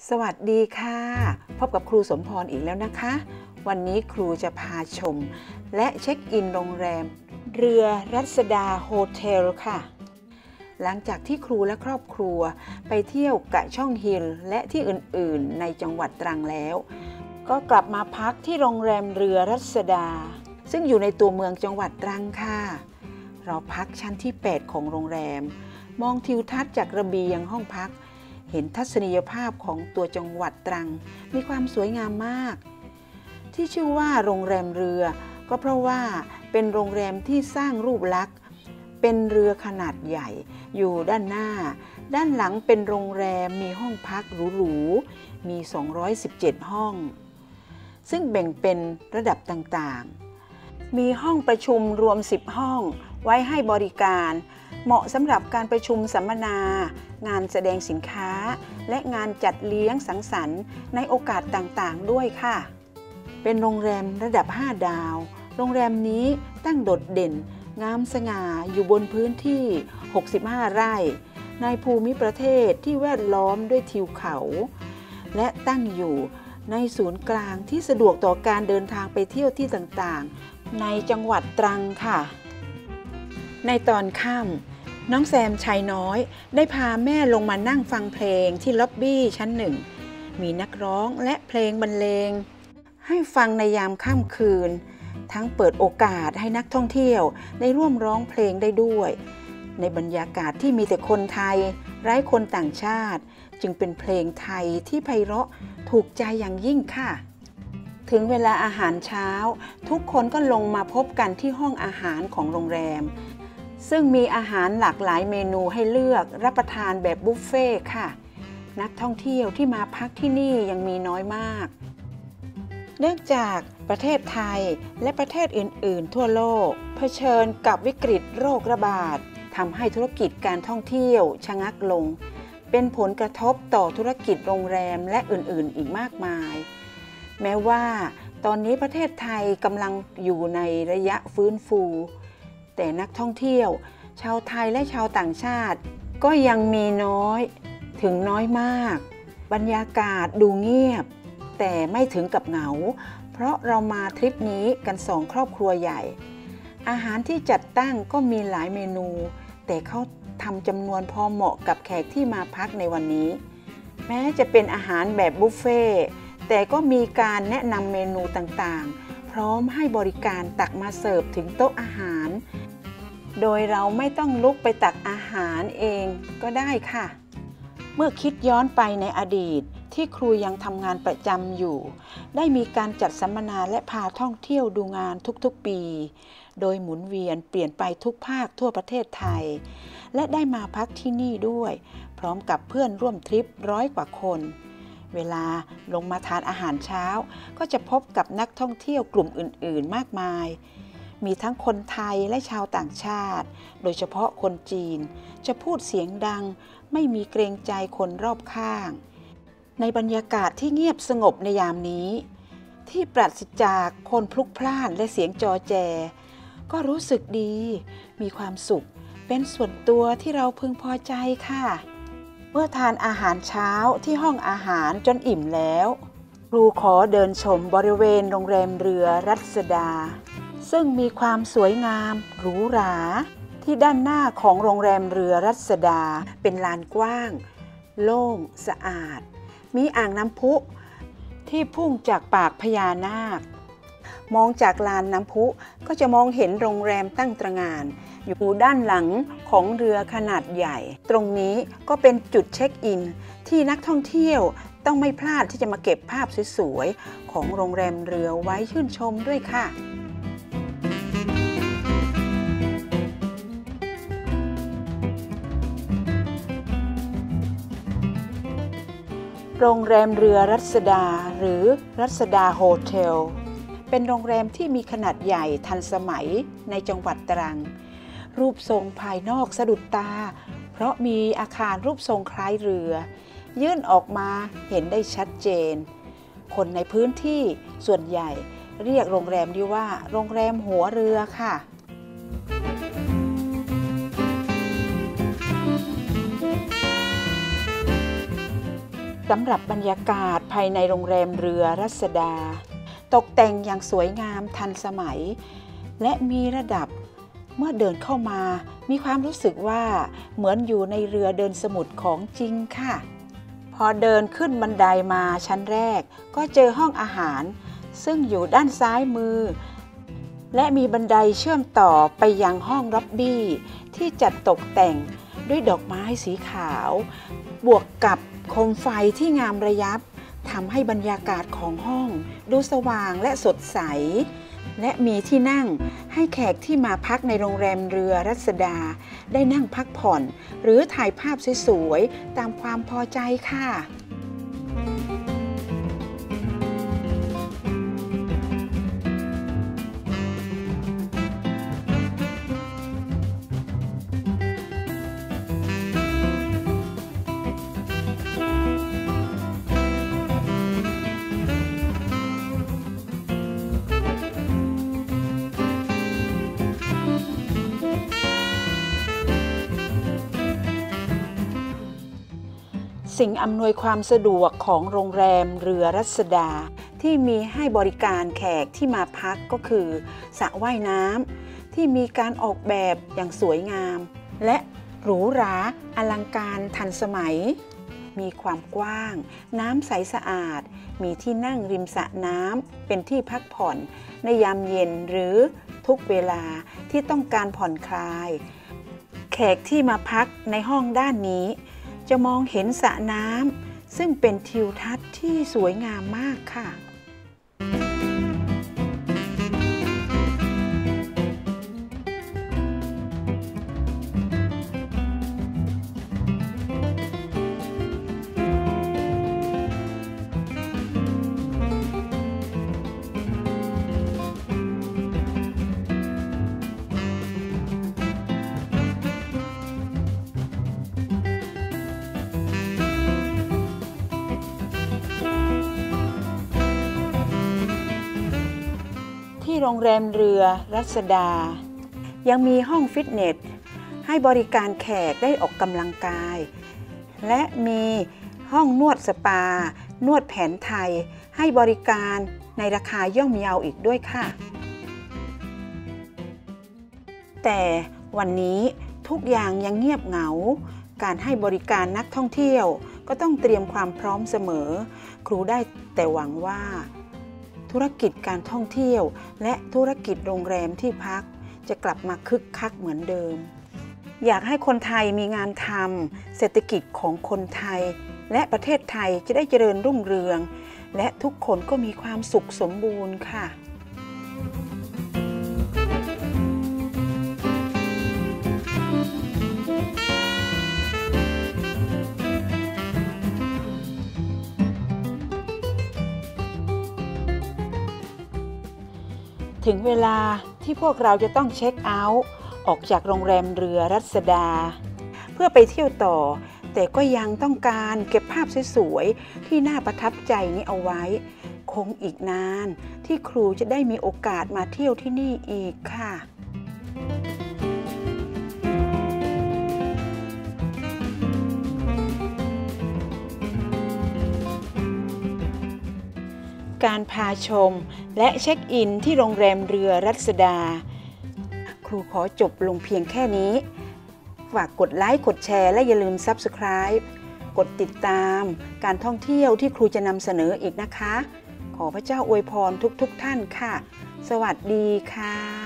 สวัสดีค่ะพบกับครูสมพรอีกแล้วนะคะวันนี้ครูจะพาชมและเช็คอินโรงแรมเรือรัศดาโฮเทลค่ะหลังจากที่ครูและครอบครัวไปเที่ยวกะช่องฮิลและที่อื่นๆในจังหวัดตรังแล้วก็กลับมาพักที่โรงแรมเรือรัศดาซึ่งอยู่ในตัวเมืองจังหวัดตรังค่ะเราพักชั้นที่8ของโรงแรมมองทิวทัศน์จากระเบียงห้องพักเห็นทัศนียภาพของตัวจังหวัดตรังมีความสวยงามมากที่ชื่อว่าโรงแรมเรือก็เพราะว่าเป็นโรงแรมที่สร้างรูปลักษณ์เป็นเรือขนาดใหญ่อยู่ด้านหน้าด้านหลังเป็นโรงแรมมีห้องพักหรูๆมี217ห้องซึ่งแบ่งเป็นระดับต่างๆมีห้องประชุมรวม10ห้องไว้ให้บริการเหมาะสำหรับการประชุมสัมมนางานแสดงสินค้าและงานจัดเลี้ยงสังสรรค์ในโอกาสต่างๆด้วยค่ะเป็นโรงแรมระดับ5ดาวโรงแรมนี้ตั้งโดดเด่นงามสง่าอยู่บนพื้นที่65ไร่ในภูมิประเทศที่แวดล้อมด้วยทิวเขาและตั้งอยู่ในศูนย์กลางที่สะดวกต่อการเดินทางไปเที่ยวที่ต่างๆในจังหวัดตรังค่ะในตอนค่ำน้องแซมชายน้อยได้พาแม่ลงมานั่งฟังเพลงที่ล็อบบี้ชั้น1มีนักร้องและเพลงบรรเลงให้ฟังในยามค่ำคืนทั้งเปิดโอกาสให้นักท่องเที่ยวได้ร่วมร้องเพลงได้ด้วยในบรรยากาศที่มีแต่คนไทยไร้คนต่างชาติจึงเป็นเพลงไทยที่ไพเราะถูกใจอย่างยิ่งค่ะถึงเวลาอาหารเช้าทุกคนก็ลงมาพบกันที่ห้องอาหารของโรงแรมซึ่งมีอาหารหลากหลายเมนูให้เลือกรับประทานแบบบุฟเฟ่ค่ะนักท่องเที่ยวที่มาพักที่นี่ยังมีน้อยมากเนื่องจากประเทศไทยและประเทศอื่นๆทั่วโลกเผชิญกับวิกฤตโรคระบาดทำให้ธุรกิจการท่องเที่ยวชะงักลงเป็นผลกระทบต่อธุรกิจโรงแรมและอื่นๆอีกมากมายแม้ว่าตอนนี้ประเทศไทยกำลังอยู่ในระยะฟื้นฟูแต่นักท่องเที่ยวชาวไทยและชาวต่างชาติก็ยังมีน้อยถึงน้อยมากบรรยากาศดูเงียบแต่ไม่ถึงกับเหงาเพราะเรามาทริปนี้กัน2ครอบครัวใหญ่อาหารที่จัดตั้งก็มีหลายเมนูแต่เขาทำจำนวนพอเหมาะกับแขกที่มาพักในวันนี้แม้จะเป็นอาหารแบบบุฟเฟ่แต่ก็มีการแนะนำเมนูต่างๆพร้อมให้บริการตักมาเสิร์ฟถึงโต๊ะอาหารโดยเราไม่ต้องลุกไปตักอาหารเองก็ได้ค่ะเมื่อคิดย้อนไปในอดีตที่ครูยังทำงานประจำอยู่ได้มีการจัดสัมมนาและพาท่องเที่ยวดูงานทุกๆปีโดยหมุนเวียนเปลี่ยนไปทุกภาคทั่วประเทศไทยและได้มาพักที่นี่ด้วยพร้อมกับเพื่อนร่วมทริป100 กว่าคนเวลาลงมาทานอาหารเช้าก็จะพบกับนักท่องเที่ยวกลุ่มอื่นๆมากมายมีทั้งคนไทยและชาวต่างชาติโดยเฉพาะคนจีนจะพูดเสียงดังไม่มีเกรงใจคนรอบข้างในบรรยากาศที่เงียบสงบในยามนี้ที่ปราศจากคนพลุกพล่านและเสียงจอแจก็รู้สึกดีมีความสุขเป็นส่วนตัวที่เราพึงพอใจค่ะเมื่อทานอาหารเช้าที่ห้องอาหารจนอิ่มแล้วครูขอเดินชมบริเวณโรงแรมเรือรัศดาซึ่งมีความสวยงามหรูหราที่ด้านหน้าของโรงแรมเรือรัศดาเป็นลานกว้างโล่งสะอาดมีอ่างน้ำพุที่พุ่งจากปากพญานาคมองจากลานน้ำพุก็จะมองเห็นโรงแรมตั้งตระหง่านอยู่ด้านหลังของเรือขนาดใหญ่ตรงนี้ก็เป็นจุดเช็คอินที่นักท่องเที่ยวต้องไม่พลาดที่จะมาเก็บภาพสวยๆของโรงแรมเรือไว้ชื่นชมด้วยค่ะโรงแรมเรือรัศดาหรือรัศดาโฮเทลเป็นโรงแรมที่มีขนาดใหญ่ทันสมัยในจังหวัดตรังรูปทรงภายนอกสะดุดตาเพราะมีอาคารรูปทรงคล้ายเรือยื่นออกมาเห็นได้ชัดเจนคนในพื้นที่ส่วนใหญ่เรียกโรงแรมนี้ว่าโรงแรมหัวเรือค่ะสำหรับบรรยากาศภายในโรงแรมเรือรัศดาตกแต่งอย่างสวยงามทันสมัยและมีระดับเมื่อเดินเข้ามามีความรู้สึกว่าเหมือนอยู่ในเรือเดินสมุทรของจริงค่ะพอเดินขึ้นบันไดมาชั้นแรกก็เจอห้องอาหารซึ่งอยู่ด้านซ้ายมือและมีบันไดเชื่อมต่อไปยังห้องล็อบบี้ที่จัดตกแต่งด้วยดอกไม้สีขาวบวกกับโคมไฟที่งามระยับทำให้บรรยากาศของห้องดูสว่างและสดใสและมีที่นั่งให้แขกที่มาพักในโรงแรมเรือรัศดาได้นั่งพักผ่อนหรือถ่ายภาพสวยๆตามความพอใจค่ะสิ่งอำนวยความสะดวกของโรงแรมเรือรัศดาที่มีให้บริการแขกที่มาพักก็คือสระว่ายน้ำที่มีการออกแบบอย่างสวยงามและหรูหราอลังการทันสมัยมีความกว้างน้ำใสสะอาดมีที่นั่งริมสระน้ำเป็นที่พักผ่อนในยามเย็นหรือทุกเวลาที่ต้องการผ่อนคลายแขกที่มาพักในห้องด้านนี้จะมองเห็นสระน้ำซึ่งเป็นทิวทัศน์ที่สวยงามมากค่ะที่โรงแรมเรือรัศดายังมีห้องฟิตเนสให้บริการแขกได้ออกกำลังกายและมีห้องนวดสปานวดแผนไทยให้บริการในราคาย่อมเยาอีกด้วยค่ะแต่วันนี้ทุกอย่างยังเงียบเหงาการให้บริการนักท่องเที่ยวก็ต้องเตรียมความพร้อมเสมอครูได้แต่หวังว่าธุรกิจการท่องเที่ยวและธุรกิจโรงแรมที่พักจะกลับมาคึกคักเหมือนเดิมอยากให้คนไทยมีงานทำเศรษฐกิจของคนไทยและประเทศไทยจะได้เจริญรุ่งเรืองและทุกคนก็มีความสุขสมบูรณ์ค่ะถึงเวลาที่พวกเราจะต้องเช็คเอาท์ออกจากโรงแรมเรือรัศดาเพื่อไปเที่ยวต่อแต่ก็ยังต้องการเก็บภาพสวยๆที่น่าประทับใจนี้เอาไว้คงอีกนานที่ครูจะได้มีโอกาสมาเที่ยวที่นี่อีกค่ะการพาชมและเช็คอินที่โรงแรมเรือรัศดาครูขอจบลงเพียงแค่นี้ฝากกดไลค์กดแชร์และอย่าลืม Subscribe กดติดตามการท่องเที่ยวที่ครูจะนำเสนออีกนะคะขอพระเจ้าอวยพรทุกท่านค่ะสวัสดีค่ะ